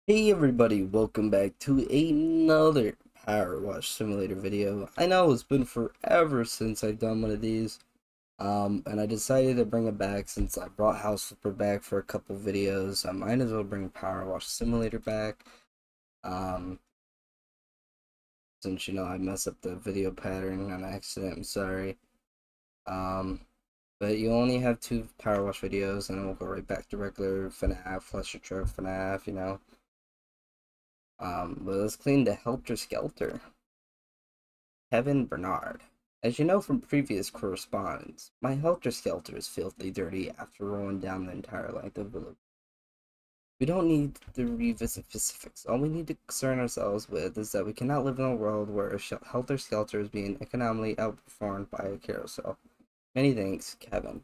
Hey everybody, welcome back to another Power Wash Simulator video. I know it's been forever since I've done one of these, and I decided to bring it back since I brought House Flipper back for a couple videos. I might as well bring Power Wash Simulator back, um, since I messed up the video pattern on accident. I'm sorry. Um, but you only have two Power Wash videos, and then we'll go right back to regular FNAF, Fletcher Truck, FNAF. But let's clean the Helter Skelter. Kevin Bernard. As you know from previous correspondence, my Helter Skelter is filthy dirty after rolling down the entire length of the loop. We don't need to revisit specifics. All we need to concern ourselves with is that we cannot live in a world where a Helter Skelter is being economically outperformed by a carousel. Many thanks, Kevin.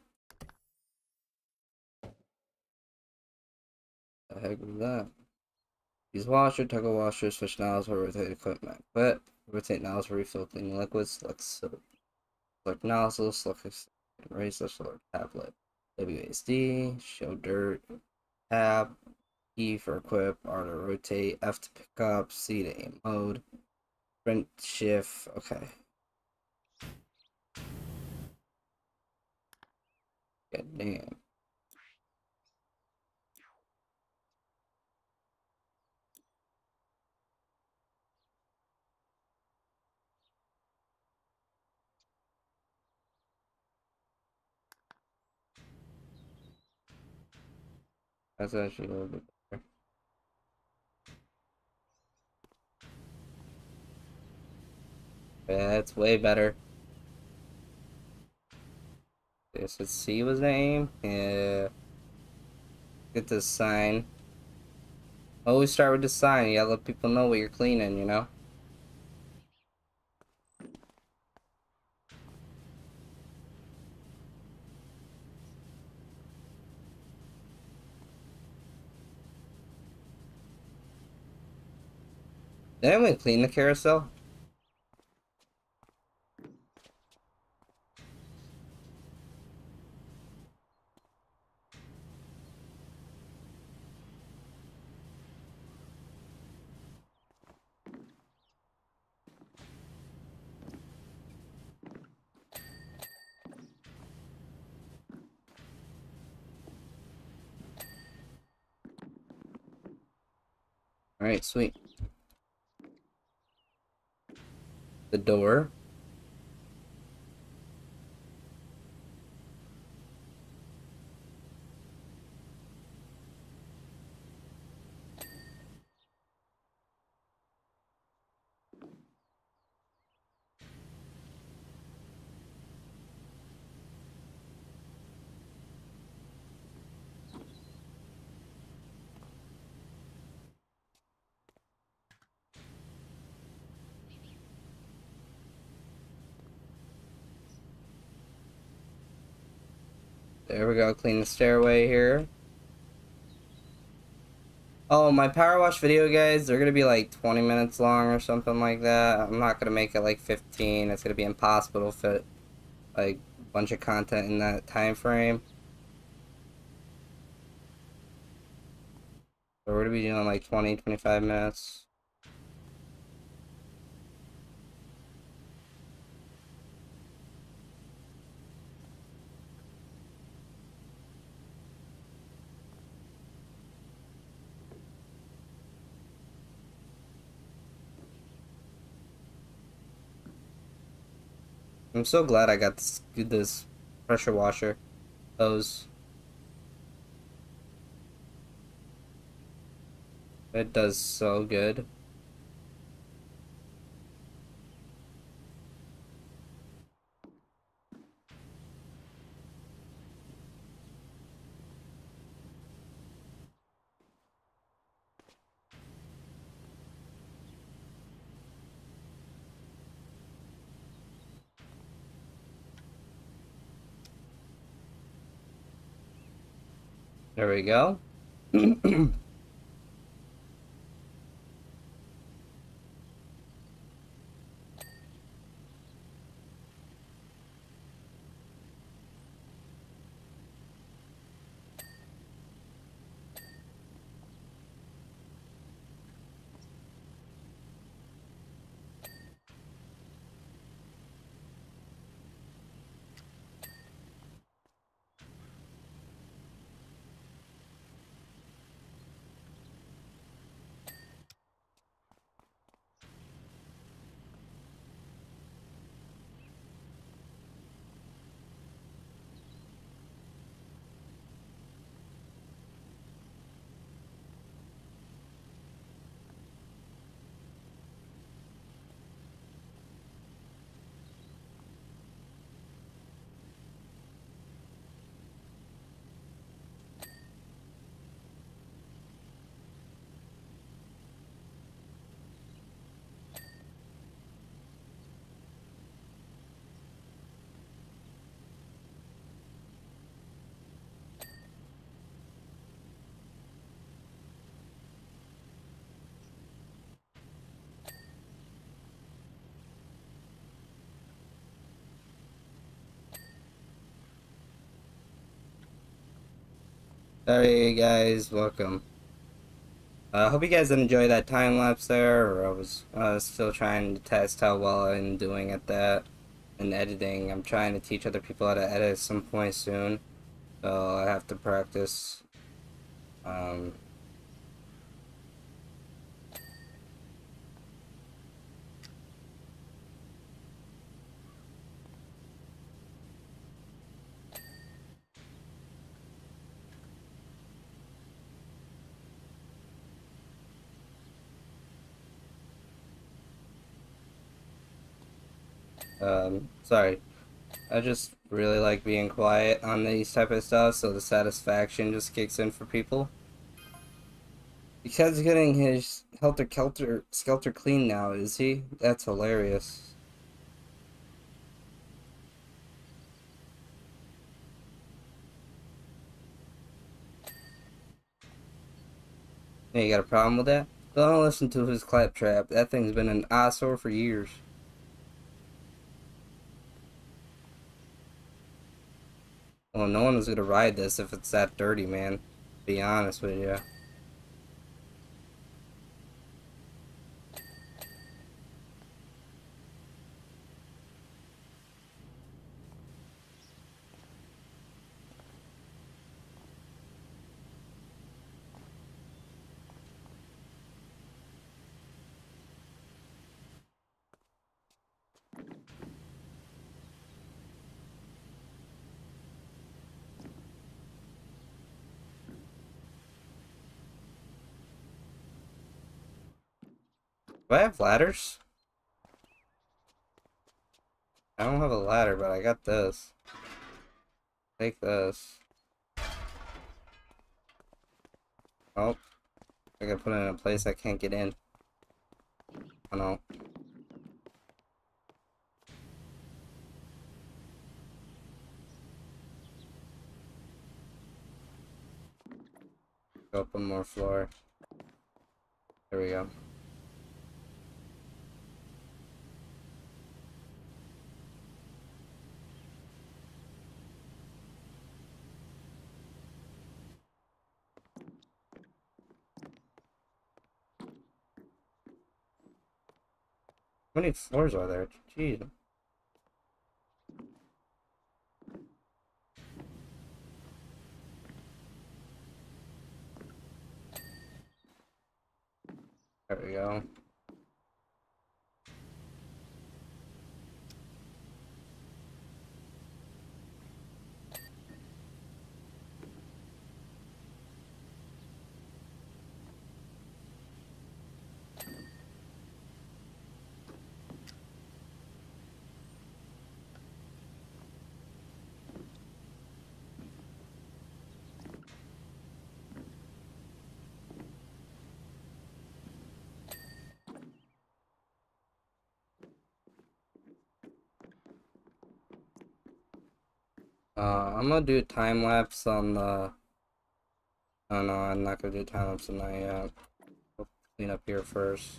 The heck was that? Use washer, toggle washer, switch nozzles for rotate equipment. Quit. Rotate nozzles for refill cleaning liquids. Select soap. Select nozzle, select eraser, select tablet. WASD, show dirt, tab, E for equip, R to rotate, F to pick up, C to aim mode, sprint shift, okay. God damn. That's actually a little bit better. Yeah, that's way better. This is C was the aim. Yeah. Get this sign. Always start with the sign. You gotta let people know what you're cleaning. Did anyone clean the carousel? Alright, sweet. The door. There we go, clean the stairway here. Oh, my power wash video, guys, they're gonna be like 20 minutes long or something like that. I'm not gonna make it like 15. It's gonna be impossible to fit like a bunch of content in that time frame. So we're gonna be doing like 20, 25 minutes. I'm so glad I got this pressure washer hose. It does so good. There we go. Hey guys, welcome. I hope you guys enjoyed that time lapse there, or I was still trying to test how well I'm doing at that in editing. I'm trying to teach other people how to edit at some point soon, so I have to practice. Um, sorry. I just really like being quiet on these type of stuff, so the satisfaction just kicks in for people. Because getting his Helter Skelter clean now, is he? That's hilarious. Yeah, you got a problem with that? Don't listen to his claptrap. That thing's been an eyesore for years. Well, no one is gonna ride this if it's that dirty, man. Be honest with you. Do I have ladders? I don't have a ladder, but I got this. Take this. Oh, I gotta put it in a place I can't get in. Oh no. Go up one more floor. There we go. How many floors are there? Jeez. There we go. I'm gonna do a time lapse on the. Oh no, I'm not gonna do time lapse on that yet. We'll clean up here first.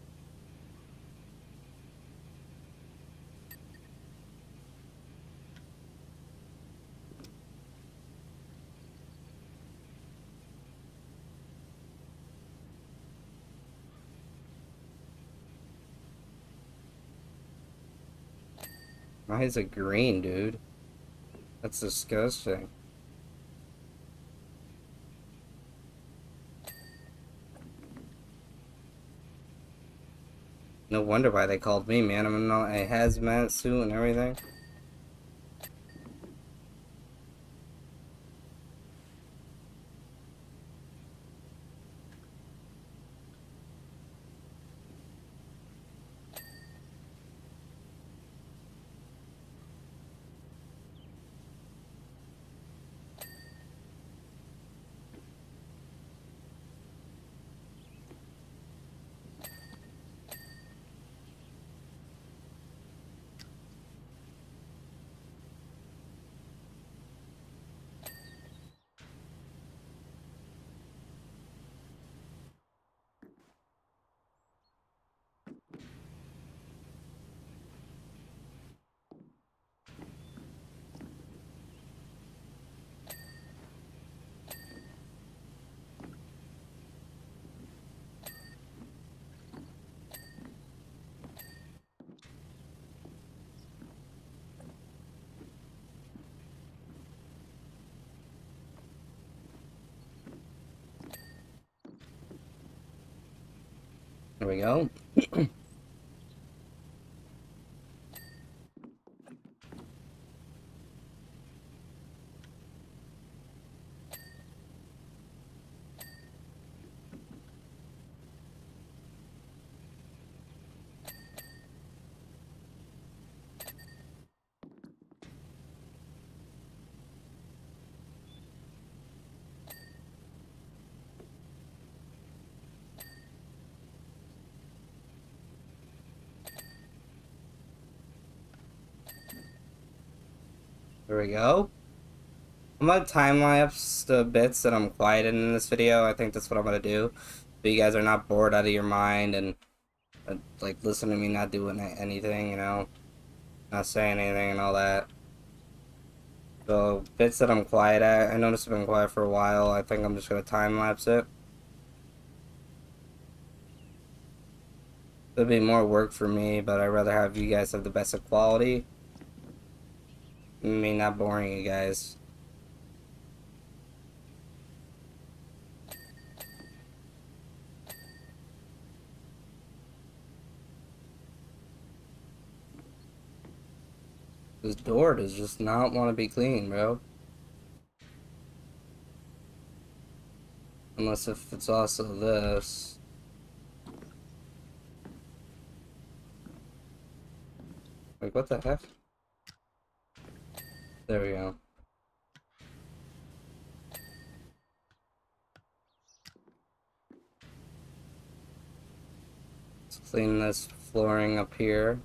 Why is it green, dude? That's disgusting. No wonder why they called me, man. I'm in a hazmat suit and everything. There we go. There we go. I'm gonna time lapse the bits that I'm quieted in this video. I think that's what I'm gonna do. So you guys are not bored out of your mind and like listen to me not doing anything, you know, not saying anything and all that. So bits that I'm quiet at, I noticed I've been quiet for a while. I think I'm just gonna time lapse it. It'll be more work for me, but I'd rather have you guys have the best of quality. Me not boring you guys. This door does just not want to be clean, bro. Unless if it's also this. Like, what the heck? There we go. Let's clean this flooring up here.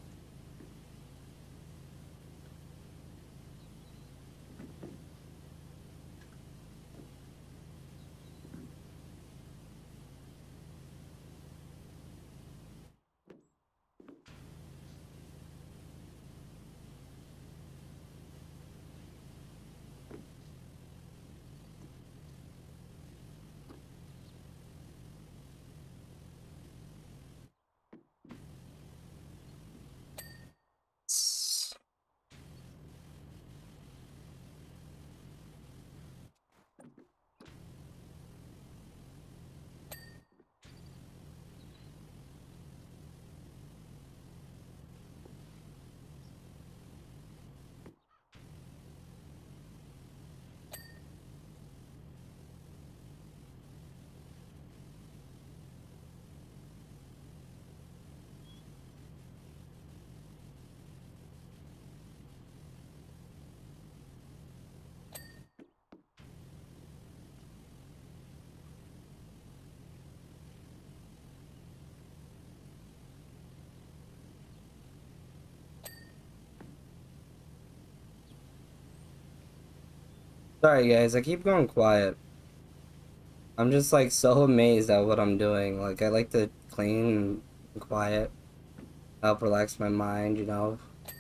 Sorry guys, I keep going quiet. I'm just like so amazed at what I'm doing. Like I like to clean and quiet, help relax my mind, you know.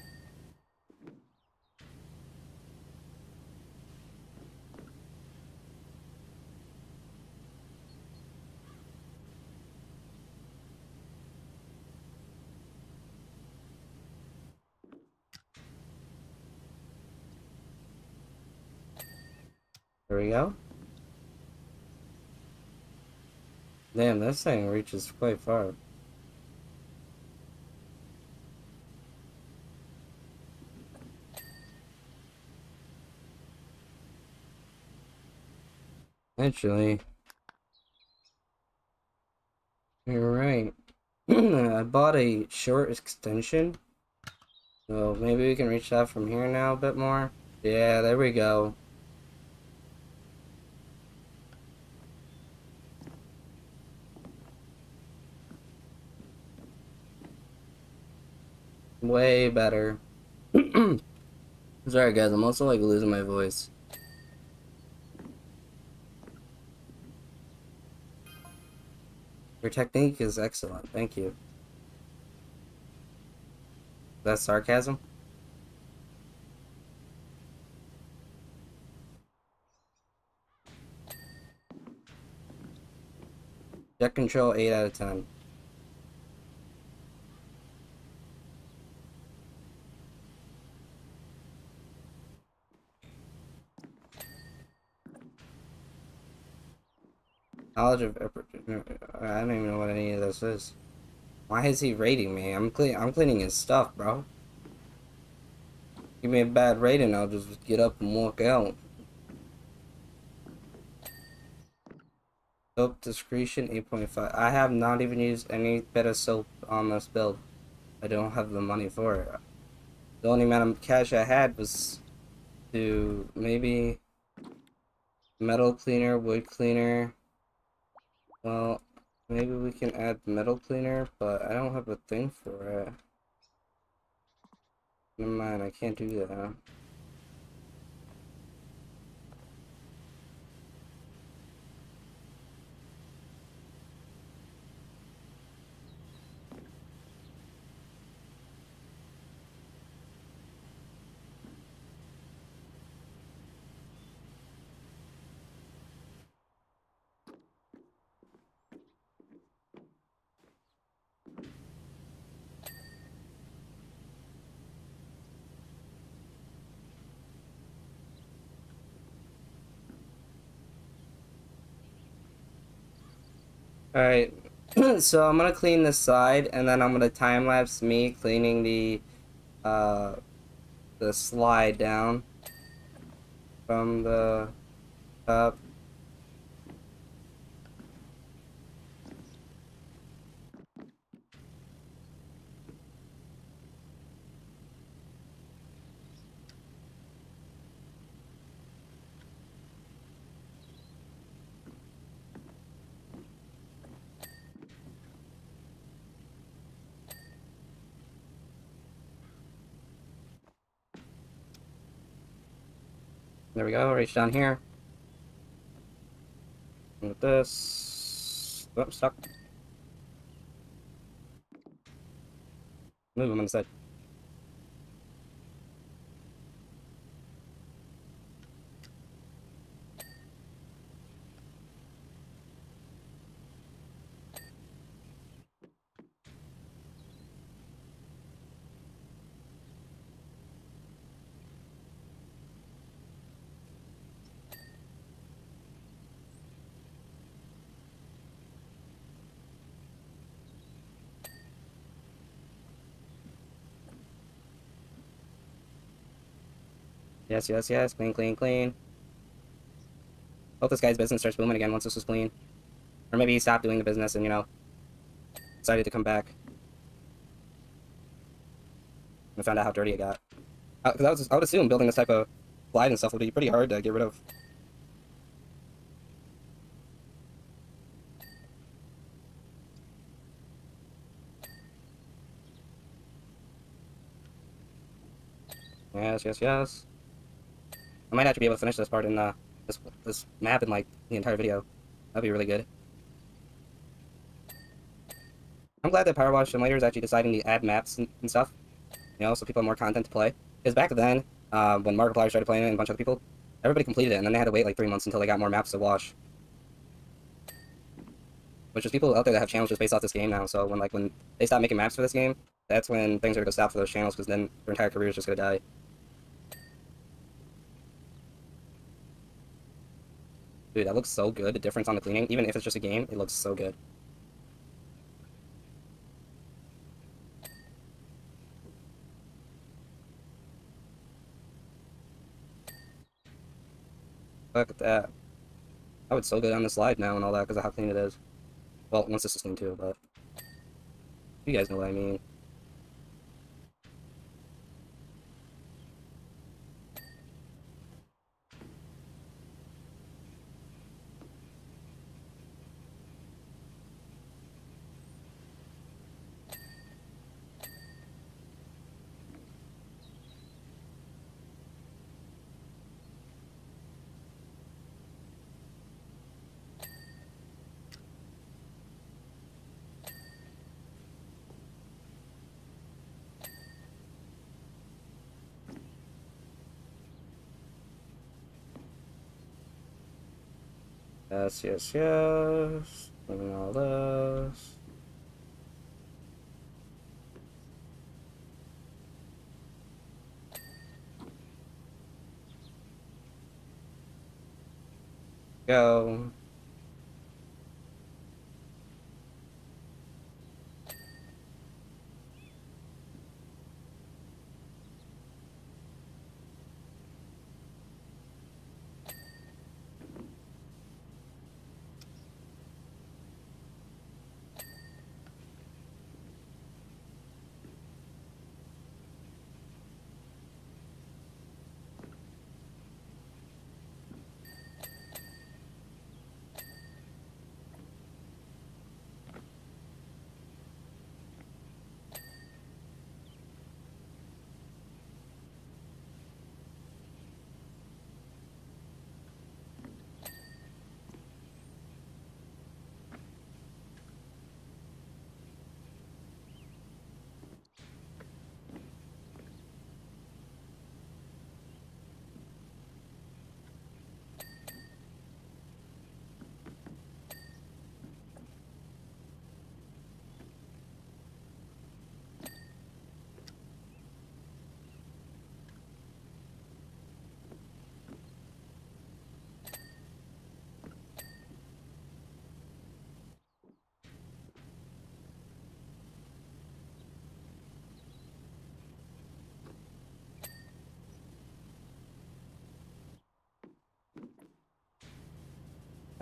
There we go. Damn, this thing reaches quite far. Actually, you're right. I bought a short extension, so maybe we can reach that from here now a bit more. Yeah, there we go. Way better. Sorry guys, I'm also like losing my voice. Your technique is excellent, thank you. That's sarcasm? Jet control 8 out of 10. Knowledge of I don't even know what any of this is. Why is he raiding me? I'm cleaning his stuff, bro. Give me a bad rating, I'll just get up and walk out. Soap discretion 8.5. I have not even used any bit of soap on this build. I don't have the money for it. The only amount of cash I had was to maybe metal cleaner, wood cleaner. Well, maybe we can add metal cleaner, but I don't have a thing for it. Never mind, I can't do that. Alright, so I'm gonna clean this side, and then I'm gonna time lapse me cleaning uh the slide down from the top. There we go, reach down here. With this. Oh, stuck. Move him on the side. Yes, yes, yes. Clean, clean, clean. Hope this guy's business starts booming again once this is clean. Or maybe he stopped doing the business and, you know, decided to come back. And found out how dirty it got. Because I would assume building this type of slide and stuff would be pretty hard to get rid of. Yes, yes, yes. I might actually be able to finish this part in this map in like the entire video. That'd be really good. I'm glad that Power Wash Simulator is actually deciding to add maps and stuff. You know, so people have more content to play. Because back then, when Markiplier started playing it and a bunch of other people, everybody completed it, and then they had to wait like 3 months until they got more maps to wash. Which there's people out there that have channels just based off this game now. So when they stop making maps for this game, that's when things are gonna go south for those channels, because then their entire career is just gonna die. Dude, that looks so good. The difference on the cleaning, even if it's just a game, it looks so good. Look at that. I would so good on the slide now and all that because of how clean it is. Well, once this is clean too, but you guys know what I mean. Yes, yes, yes. Moving all this. Go.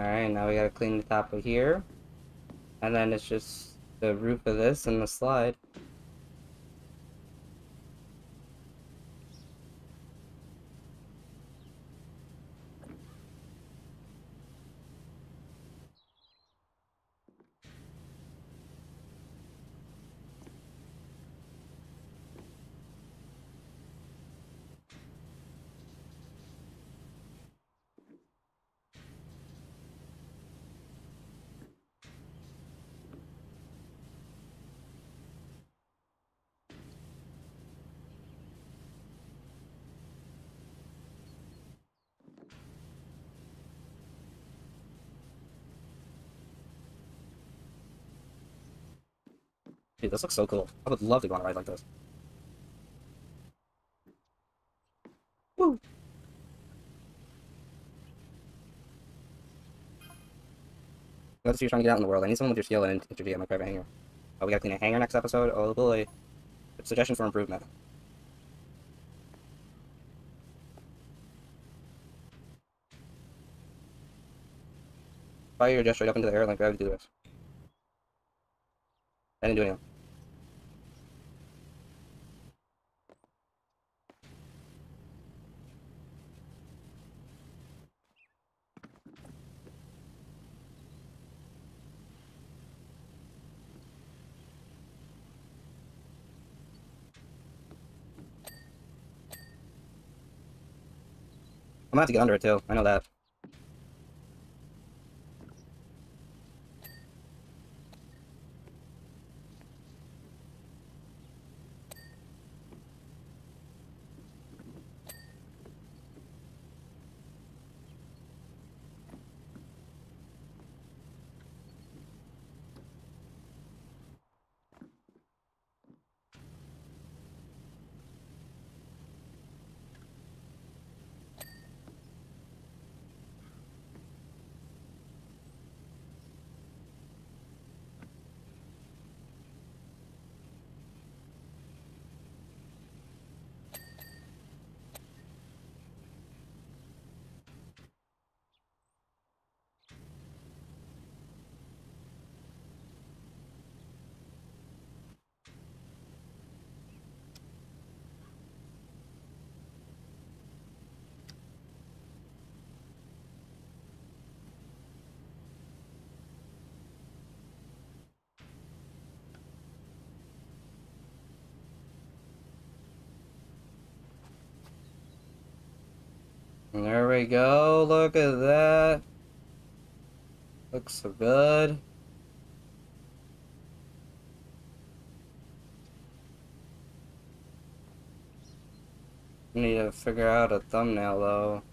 Alright, now we gotta clean the top of here. And then it's just the roof of this and the slide. Dude, this looks so cool. I would love to go on a ride like this. Woo! Let's see you're trying to get out in the world. I need someone with your skill and energy at my private hangar. Oh, we gotta clean a hangar next episode? Oh boy. Suggestion for improvement. Fire your jet straight up into the air like gravity do this. I didn't do anything. I'm gonna have to get under it too. I know that. And there we go. Look at that. Looks so good. Need to figure out a thumbnail though.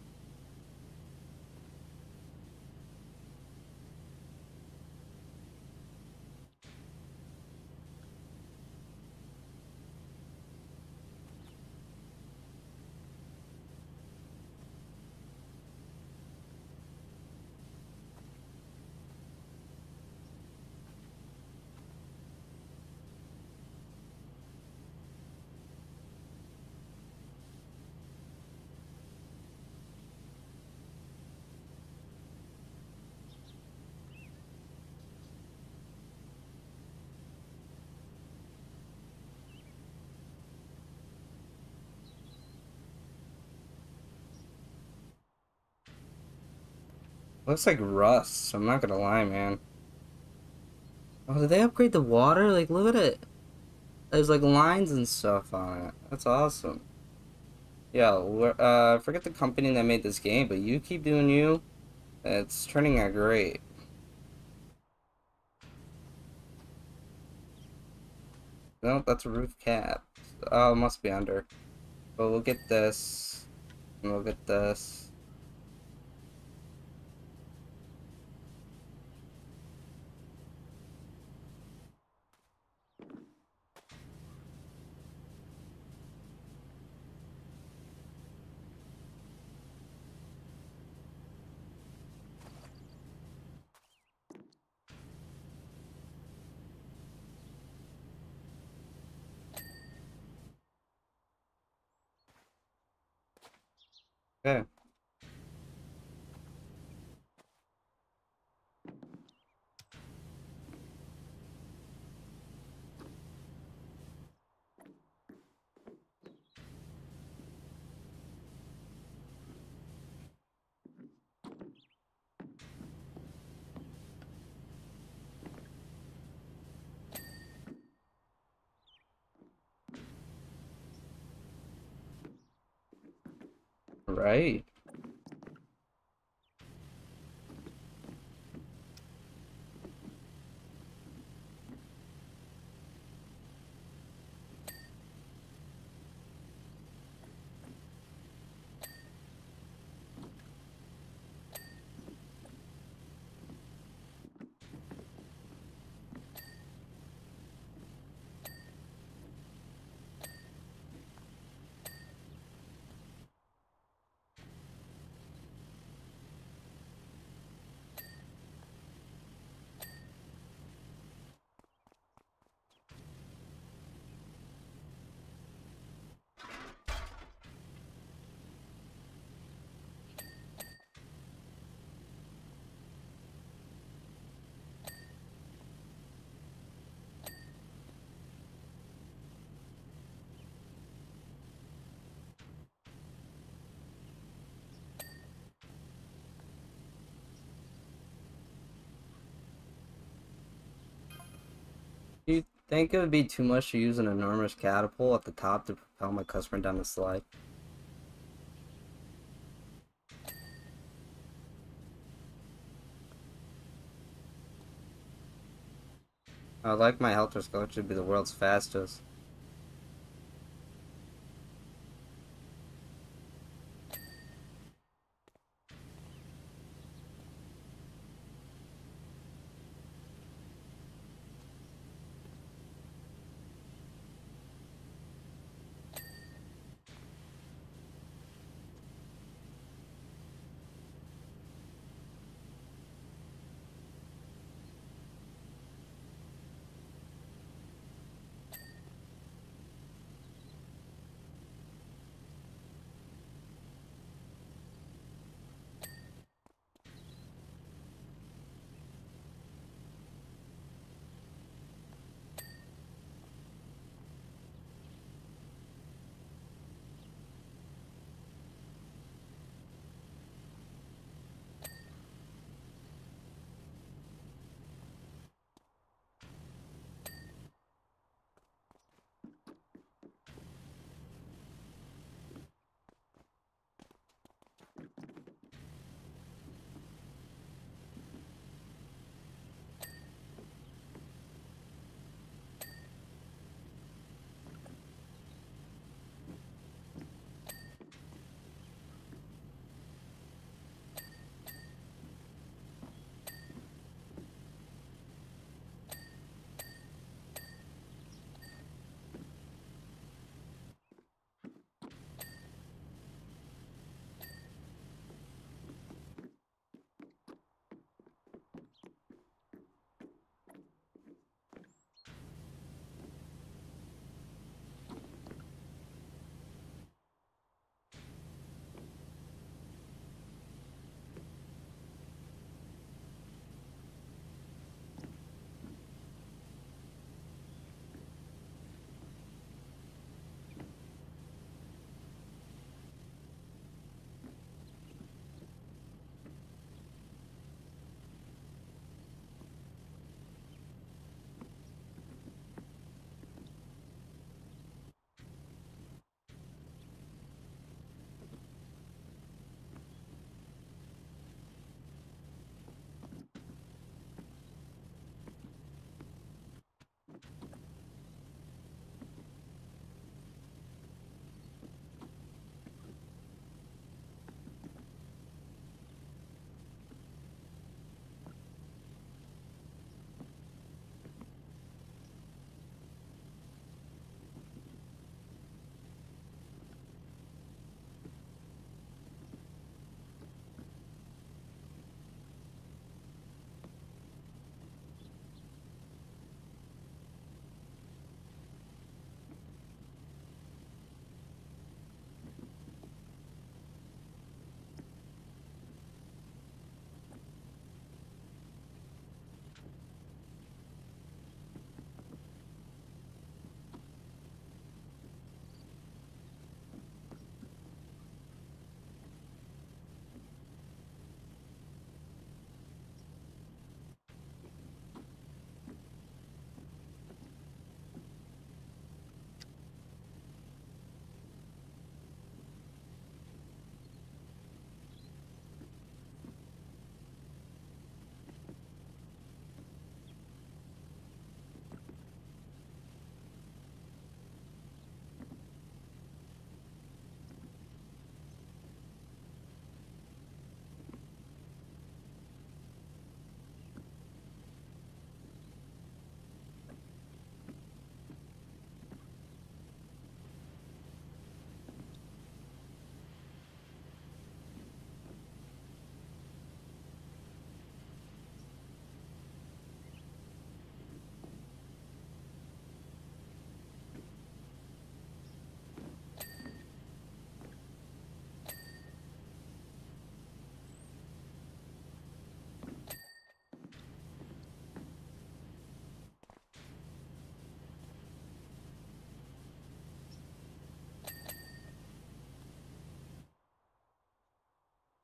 Looks like rust. I'm not gonna lie, man. Oh, did they upgrade the water? Like, look at it. There's like lines and stuff on it. That's awesome. Yeah, forget the company that made this game, but you keep doing you. It's turning out great. Nope, that's a roof cap. Oh, it must be under. But we'll get this. And we'll get this. Okay. right. Do you think it would be too much to use an enormous catapult at the top to propel my customer down the slide? I would like my helter skelter to be the world's fastest.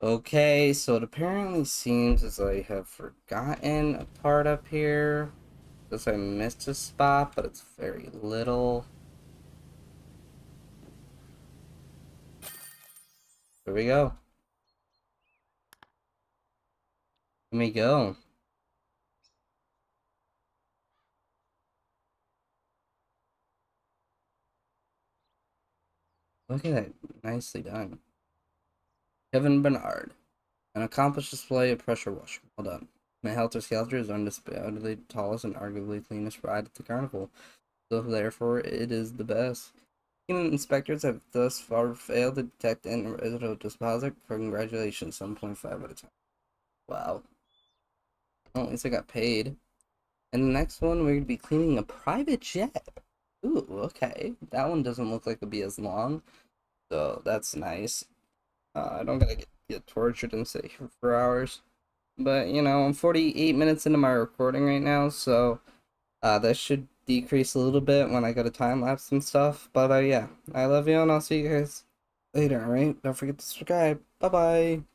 Okay, so it apparently seems as I have forgotten a part up here. Because I missed a spot, but it's very little. Here we go. Let me go. Look at that. Nicely done. Kevin Bernard. An accomplished display of pressure washing. Well done. My Helter Skelter is undisputedly the tallest and arguably cleanest ride at the carnival, so therefore it is the best. Human inspectors have thus far failed to detect any residual deposit. Congratulations, 7.5 out of 10. Wow. Well, at least I got paid. And the next one, we're going to be cleaning a private jet. Ooh, okay. That one doesn't look like it'll be as long, so that's nice. I don't gotta get tortured and sit here for hours. But, you know, I'm 48 minutes into my recording right now, so that should decrease a little bit when I go to time lapse and stuff. But, yeah, I love you, and I'll see you guys later, alright? Don't forget to subscribe. Bye-bye.